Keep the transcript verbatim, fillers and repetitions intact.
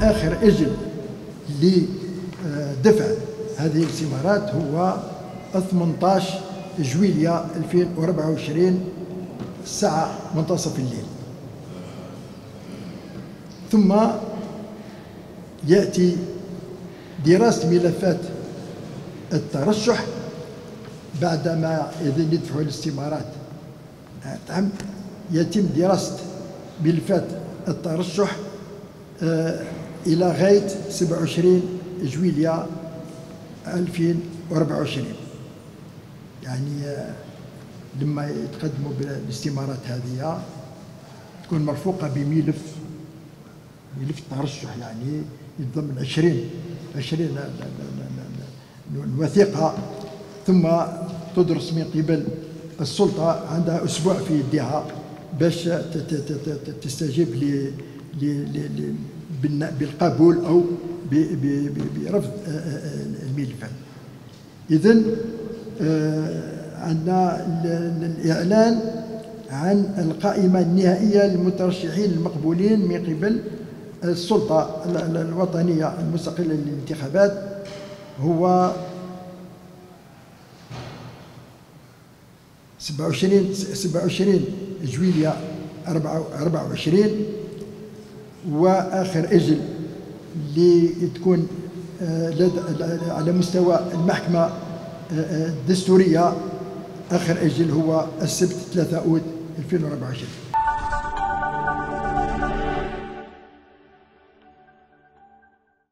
وآخر أجل لدفع هذه الاستمارات هو ثمانية عشر جويلية ألفين وأربعة وعشرين الساعة منتصف الليل. ثم يأتي دراسة ملفات الترشح بعدما يدفعوا الاستمارات. يتم دراسة ملفات الترشح إلى غاية سبعة وعشرين جويلية ألفين وأربعة وعشرين. يعني لما يتقدموا بالاستمارات هذه تكون مرفوقة بملف ملف الترشح، يعني يتضمن عشرين عشرين وثيقة، ثم تدرس من قبل السلطة، عندها أسبوع في يدها باش تستجيب بالقبول أو برفض الملفات. إذن عندنا الإعلان عن القائمة النهائية للمترشحين المقبولين من قبل السلطة الوطنية المستقلة للانتخابات، هو سبعة وعشرين سبعة وعشرين جويلية أربعة وعشرين. وآخر أجل اللي تكون على مستوى المحكمة الدستورية، آخر أجل هو السبت ثلاثة أوت ألفين وأربعة وعشرين.